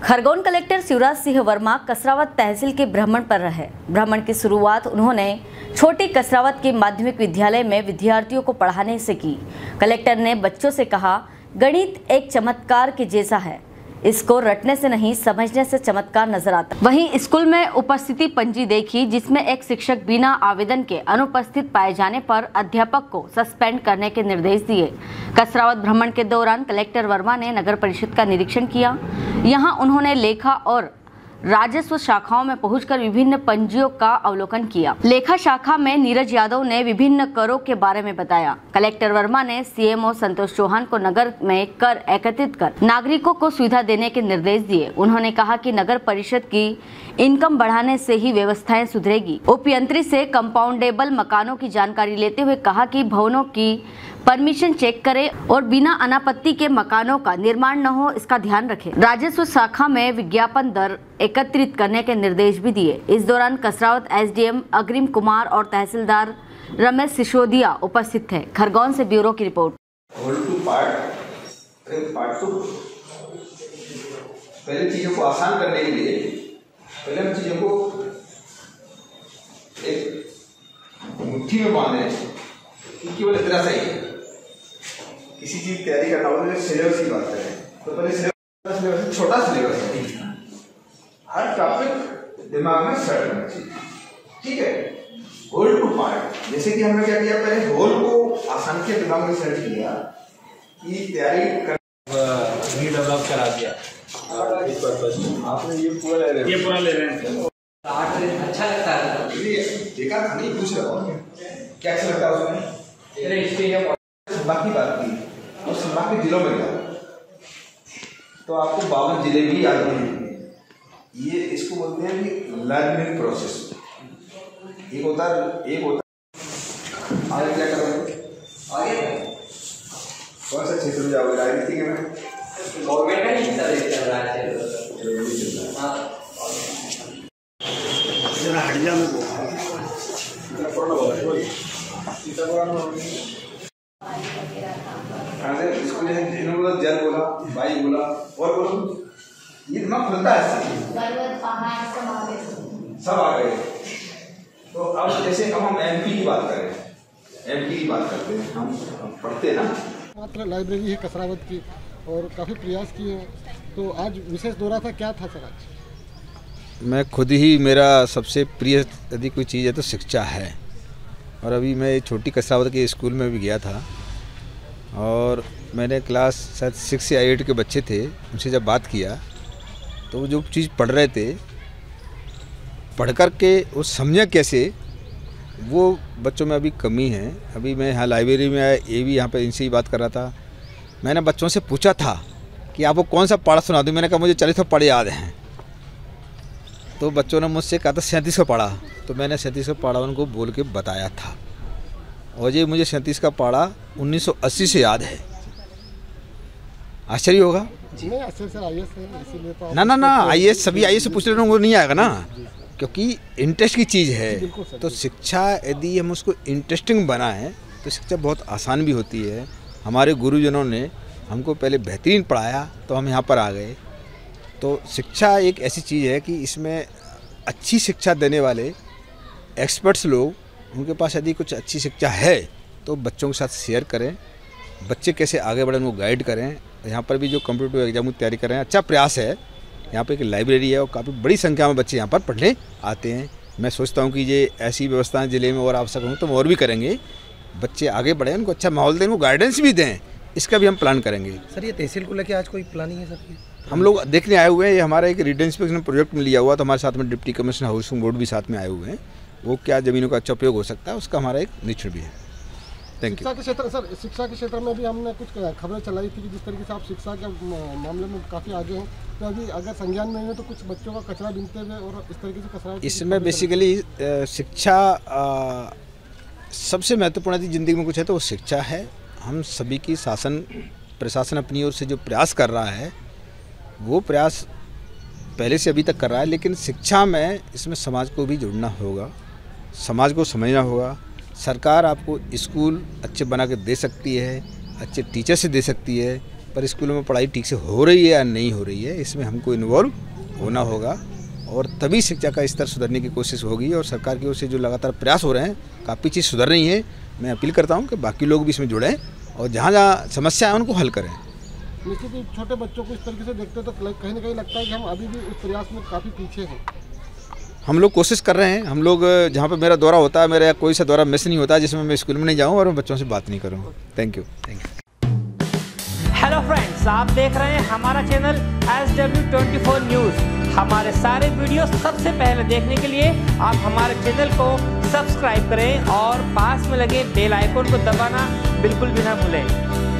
Khargone collector Shivraj Singh Verma Kasrawad तहसील के भ्रमण पर रहे। भ्रमण की शुरुआत उन्होंने छोटी कसरावत के माध्यमिक विद्यालय में विद्यार्थियों को पढ़ाने से की। कलेक्टर ने बच्चों से कहा, गणित एक चमत्कार के जैसा है, इसको रटने से नहीं समझने से चमत्कार नजर आता। वहीं स्कूल में उपस्थिति पंजी देखी, जिसमें एक शिक्षक बिना आवेदन के अनुपस्थित पाए जाने पर अध्यापक को सस्पेंड करने के निर्देश दिए। कसरावत भ्रमण के दौरान कलेक्टर वर्मा ने नगर परिषद का निरीक्षण किया। यहां उन्होंने लेखा और राजस्व शाखाओं में पहुंचकर विभिन्न पंजियों का अवलोकन किया। लेखा शाखा में नीरज यादव ने विभिन्न करों के बारे में बताया। कलेक्टर वर्मा ने सीएमओ संतोष चौहान को नगर में कर एकत्रित कर नागरिकों को सुविधा देने के निर्देश दिए। उन्होंने कहा कि नगर परिषद की इनकम बढ़ाने से ही व्यवस्थाएं सुधरेगी। उपयंत्री से कंपाउंडेबल मकानों की जानकारी लेते हुए कहा कि भवनों की परमिशन चेक करें और बिना अनापत्ति के मकानों का निर्माण न हो, इसका ध्यान रखें। राजस्व शाखा में विज्ञापन दर एकत्रित करने के निर्देश भी दिए। इस दौरान कसरावत एसडीएम अग्रिम कुमार और तहसीलदार रमेश सिसोदिया उपस्थित थे। खरगोन से ब्यूरो की रिपोर्ट। पहले चीजों को आसान करने के लिए पहले हम चीजों को एक मुट्ठी में बांधे कि केवल इतना सही है। किसी चीज तैयारी करना हो तो सिलेबस की बात करें तो पहले सिलेबस छोटा सिलेबस है, हर टॉपिक दिमाग में सेट होना चाहिए। ठीक है, होल टू पार्ट, जैसे कि हमने क्या किया, पहले होल को आसान के दिमाग में सेट किया कि तैयारी डेवलप करा दिया। इस पर्पस आपने ये पूरा ले रहे हैं। अच्छा लगता है, देखा था नहीं, पूछ रहा हूँ क्या अच्छा लगता है उसमें। बाकी बात की और संभाग के जिलों में गया तो आपको 52 जिले भी याद नहीं। ये इसको बोलते हैं कि लर्निंग प्रोसेस। एक होता आगे क्या करोगे, आगे कौन सा क्षेत्र में जाओगे, राजनीति के में गवर्नमेंट का ही चल रहा है। जरा हटिया में इसको जैसे जल बोला, वायु बोला और बोलो, ये दिमाग खुलता है, सब आ गए। तो अब जैसे हम एमपी की बात करें, एमपी की बात करते हैं, हम पढ़ते हैं ना। मात्र लाइब्रेरी है कसरावत की और काफ़ी प्रयास किए, तो आज विशेष दौरा था, क्या था सर आज? मैं खुद ही, मेरा सबसे प्रिय यदि कोई चीज़ है तो शिक्षा है। और अभी मैं छोटी कसरावत के स्कूल में भी गया था और मैंने क्लास शायद 6 या 8 के बच्चे थे, उनसे जब बात किया तो वो जो चीज़ पढ़ रहे थे, पढ़ कर के वो समझा कैसे, वो बच्चों में अभी कमी है। अभी मैं यहाँ लाइब्रेरी में आया, ये भी यहाँ पे इनसे ही बात कर रहा था। मैंने बच्चों से पूछा था कि आपको कौन सा पाड़ा सुना दूँ। मैंने कहा मुझे 40 पाड़े याद हैं। तो बच्चों ने मुझसे कहा था 37 का पाड़ा, तो मैंने 37 का पाड़ा उनको बोल के बताया था। और ये मुझे 37 का पाड़ा 1980 से याद है। आश्चर्य होगा ना, आईएएस सभी आईएएस से पूछ रहे वो नहीं आएगा ना, क्योंकि इंटरेस्ट की चीज़ है। तो शिक्षा यदि हम उसको इंटरेस्टिंग बनाएं तो शिक्षा बहुत आसान भी होती है। हमारे गुरुजनों ने हमको पहले बेहतरीन पढ़ाया तो हम यहाँ पर आ गए। तो शिक्षा एक ऐसी चीज़ है कि इसमें अच्छी शिक्षा देने वाले एक्सपर्ट्स लोग, उनके पास यदि कुछ अच्छी शिक्षा है तो बच्चों के साथ शेयर करें, बच्चे कैसे आगे बढ़ें उनको गाइड करें। यहाँ पर भी जो कॉम्पिटिटिव एग्जाम की तैयारी कर रहे हैं, अच्छा प्रयास है। यहाँ पर एक लाइब्रेरी है और काफ़ी बड़ी संख्या में बच्चे यहाँ पर पढ़ने आते हैं। मैं सोचता हूँ कि ये ऐसी व्यवस्थाएँ ज़िले में और आवश्यक हों तो हम और भी करेंगे। बच्चे आगे बढ़ें, उनको अच्छा माहौल दें, उनको गाइडेंस भी दें, इसका भी हम प्लान करेंगे। सर ये तहसील को लेकर आज कोई प्लानिंग है सर? हम लोग देखने आए हुए हैं, ये हमारा एक रीड इंस्पेक्शन प्रोजेक्ट में लिया हुआ, तो हमारे साथ में डिप्टी कमिश्नर हाउसिंग बोर्ड भी साथ में आए हुए हैं। वो क्या ज़मीनों का अच्छा उपयोग हो सकता है, उसका हमारा एक निरीक्षण भी है। Thank you. शिक्षा के क्षेत्र, सर शिक्षा के क्षेत्र में भी हमने कुछ खबरें चलाई थी कि जिस तरीके से आप शिक्षा के मामले में काफ़ी आगे हैं, तो अभी अगर संज्ञान में है तो कुछ बच्चों का कचरा बीनते हुए और इस तरीके से कचरा, इसमें बेसिकली शिक्षा सबसे महत्वपूर्ण यदि ज़िंदगी में कुछ है तो वो शिक्षा है। हम सभी की प्रशासन अपनी ओर से जो प्रयास कर रहा है वो प्रयास पहले से अभी तक कर रहा है, लेकिन शिक्षा में इसमें समाज को भी जुड़ना होगा, समाज को समझना होगा। सरकार आपको स्कूल अच्छे बना के दे सकती है, अच्छे टीचर से दे सकती है, पर स्कूलों में पढ़ाई ठीक से हो रही है या नहीं हो रही है, इसमें हमको इन्वॉल्व होना होगा और तभी शिक्षा का स्तर सुधरने की कोशिश होगी। और सरकार की ओर से जो लगातार प्रयास हो रहे हैं, काफ़ी चीज़ सुधर रही है। मैं अपील करता हूं कि बाकी लोग भी इसमें जुड़ें और जहां जहां समस्या है उनको हल करें। निश्चित ही छोटे बच्चों को इस तरीके से देखते तो कहीं ना कहीं लगता है कि हम अभी भी उस प्रयास में काफ़ी पीछे हैं। हम लोग कोशिश कर रहे हैं। हम लोग जहाँ पर मेरा दौरा होता है, मेरा या कोई सा दौरा मिस नहीं होता जिसमें मैं स्कूल में नहीं जाऊँ और मैं बच्चों से बात नहीं करूँ। Thank you. हेलो फ्रेंड्स, आप देख रहे हैं हमारा चैनल SW24 न्यूज़। हमारे सारे वीडियो सबसे पहले देखने के लिए आप हमारे चैनल को सब्सक्राइब करें और पास में लगे बेल आइकन को दबाना बिल्कुल भी ना भूलें।